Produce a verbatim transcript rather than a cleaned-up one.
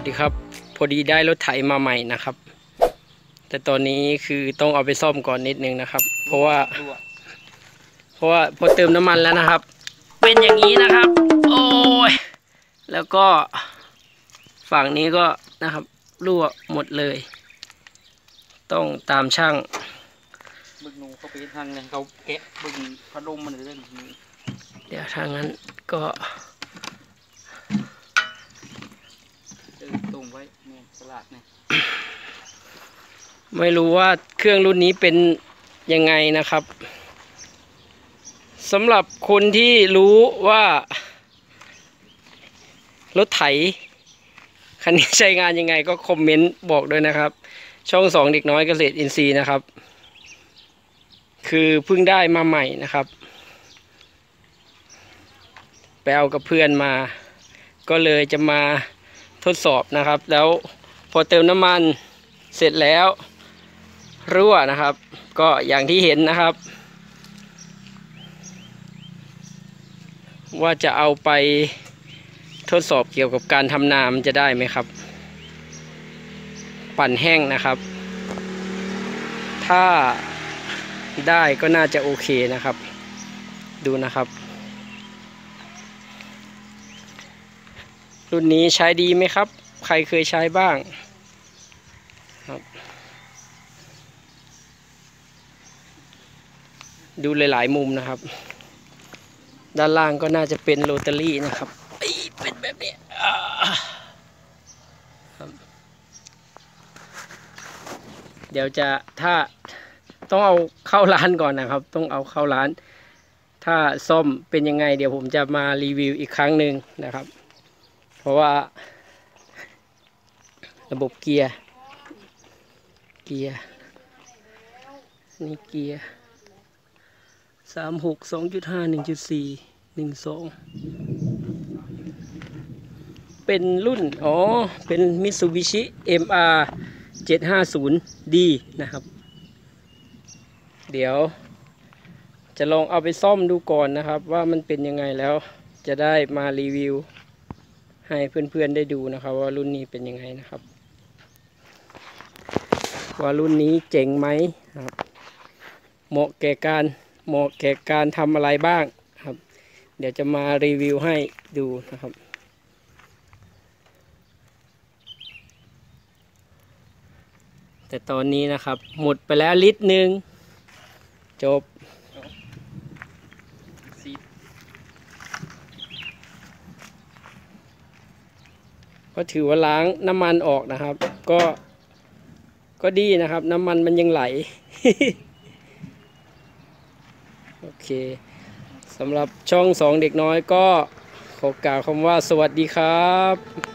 สดีครับพอดีได้รถไถมาใหม่นะครับแต่ตอนนี้คือต้องเอาไปซ่อมก่อนนิดนึงนะครับเพราะว่าเพราะว่าพอเติมน้ำมันแล้วนะครับเป็นอย่างนี้นะครับโอ้ยแล้วก็ฝั่งนี้ก็นะครับรั่วหมดเลยต้องตามช่างบึงนูเขาไปทางเลยเขาแกะบึงพัดลมมันเรื่องนี้เดี๋ยวทางนั้นก็ตรงไว้เนี่ยสลัดเนี่ยไม่รู้ว่าเครื่องรุ่นนี้เป็นยังไงนะครับสำหรับคนที่รู้ว่ารถไถคันนี้ใช้งานยังไงก็คอมเมนต์บอกด้วยนะครับช่องสองเด็กน้อยเกษตรอินทรีย์นะครับคือเพิ่งได้มาใหม่นะครับไปเอากับเพื่อนมาก็เลยจะมาทดสอบนะครับแล้วพอเติมน้ำมันเสร็จแล้วรั่วนะครับก็อย่างที่เห็นนะครับว่าจะเอาไปทดสอบเกี่ยวกับการทำนามันจะได้ไหมครับปั่นแห้งนะครับถ้าได้ก็น่าจะโอเคนะครับดูนะครับรุ่นนี้ใช้ดีไหมครับใครเคยใช้บ้างครับดูหลายๆมุมนะครับด้านล่างก็น่าจะเป็นโรตารี่นะครับเป็นแบบนี้เดี๋ยวจะถ้าต้องเอาเข้าร้านก่อนนะครับต้องเอาเข้าร้านถ้าซ่อมเป็นยังไงเดี๋ยวผมจะมารีวิวอีกครั้งหนึ่งนะครับเพราะว่าระบบเกียร์เกียร์นี่เกียร์สามหกสองจุดห้าหนึ่งจุดสี่หนึ่งสองเป็นรุ่นอ๋อเป็น Mitsubishi เอ็ม อาร์ เจ็ดห้าศูนย์ ดี นะครับเดี๋ยวจะลองเอาไปซ่อมดูก่อนนะครับว่ามันเป็นยังไงแล้วจะได้มารีวิวให้เพื่อนๆได้ดูนะครับว่ารุ่นนี้เป็นยังไงนะครับว่ารุ่นนี้เจ๋งไหมครับเหมาะแก่การเหมาะแก่การทำอะไรบ้างครับเดี๋ยวจะมารีวิวให้ดูนะครับแต่ตอนนี้นะครับหมดไปแล้วลิตรหนึ่งจบก็ถือว่าล้างน้ำมันออกนะครับก็ก็ดีนะครับน้ำมันมันยังไหล โอเคสำหรับช่องสองเด็กน้อยก็ขอกล่าวคำว่าสวัสดีครับ